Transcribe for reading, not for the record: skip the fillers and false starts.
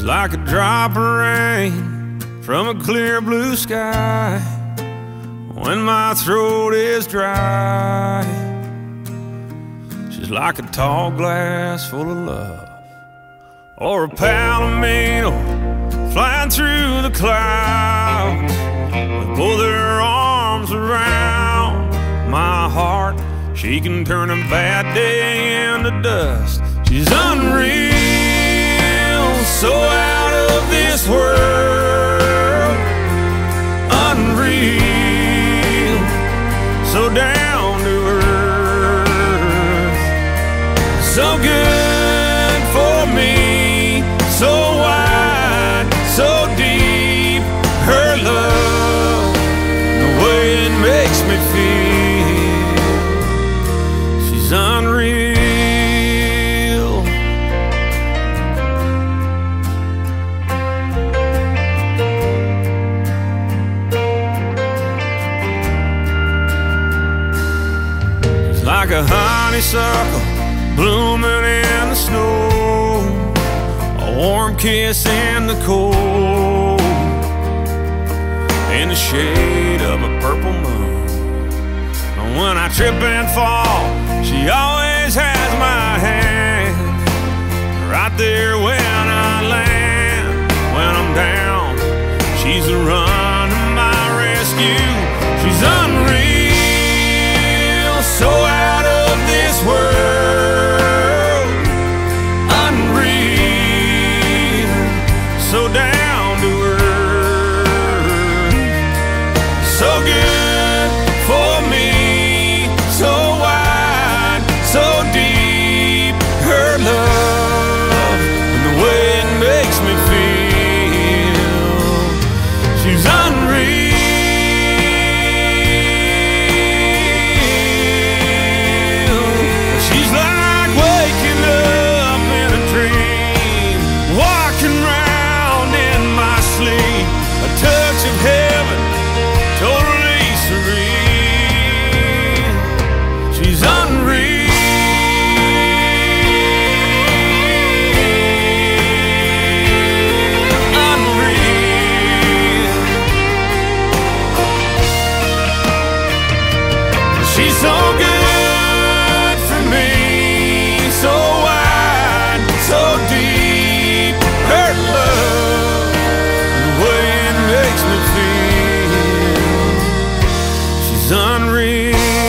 like a drop of rain from a clear blue sky when my throat is dry. She's like a tall glass full of love, or a palomino flying through the clouds with both her arms around my heart. She can turn a bad day into dust. She's unreal, so out of this world. Unreal, so down to earth. So good for me, so wide, so deep. Her love, the way it makes me feel. She's unreal. Like a honeysuckle blooming in the snow, a warm kiss in the cold, in the shade of a purple moon. And when I trip and fall, she always has my hand, right there when I land. When I'm down, she's the run to my rescue. She's unreal, so out of this world. Unreal, so down to earth. So good for me, so wide, so deep. Her love and the way it makes me feel. She's unreal. She's so good for me, so wide, so deep. Her love, the way it makes me feel. She's unreal.